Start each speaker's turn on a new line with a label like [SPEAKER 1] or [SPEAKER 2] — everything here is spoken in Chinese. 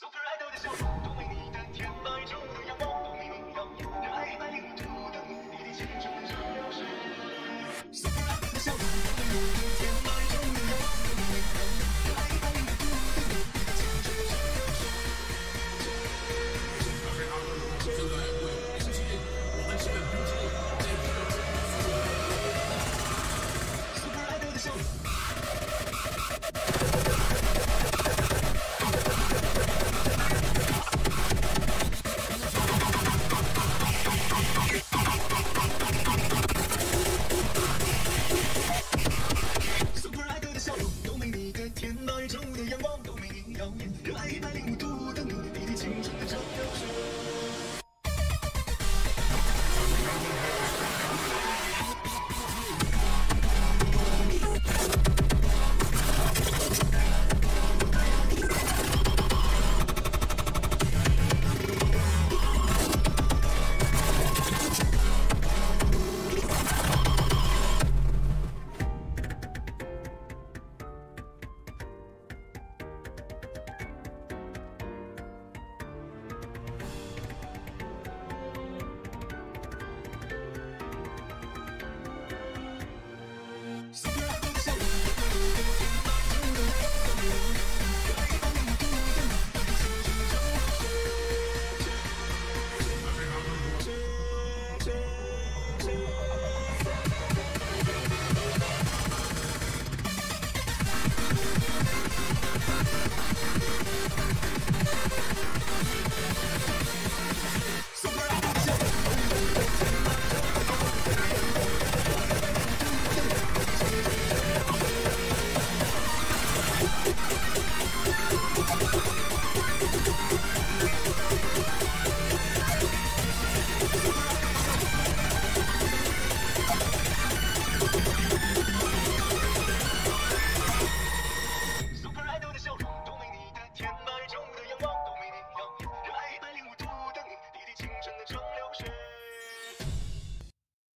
[SPEAKER 1] Super Idol 的笑容，多美丽的天白昼的阳光，多美丽耀眼，热爱105度的你的青春正流逝。Super Idol 的笑容，多美丽的天白昼的阳光，多美丽耀眼，热爱105度的你的青春正流逝。就在我面前，我们全不见。Super Idol 的笑容。天白昼的阳光，多美丽耀眼，热爱105度的你，你的青春的正流逝。